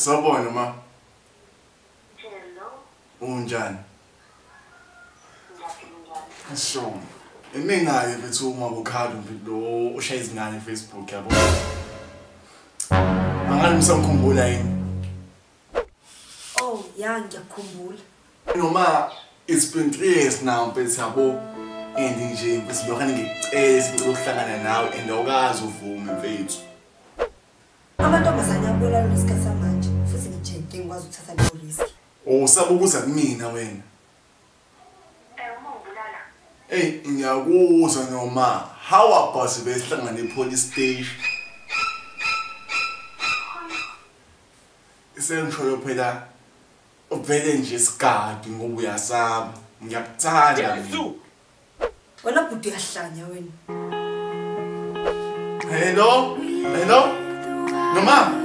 Sawubona ma. Hello. Unjani? Ngiyaphila. Sho. Emingayo bethu uma ukhalo lo ushaya izingane eFacebook yabo. Angani msamkhumbula yini? Oh, yeah, ngiyakhumbula. Noma it's been 3 years now mfethu yabo. And nje bese lokho ngicela ukuhlangana nawe and awukazi uvume mfethu. Amantombazane abulela lesikhathi samanje futhi nje ngikwazi ukuthatha leyo risk. Usabukuza kumina wena. Uma ubulala. Hey, ngiyakuzwa noma how about besihlangana epolice station? Isengisho phela uvele nje isigadi ngoba uyasaba. Ngiyakuthanda. Wena bhuti uyahlanya wena. Hello? Hello? Noma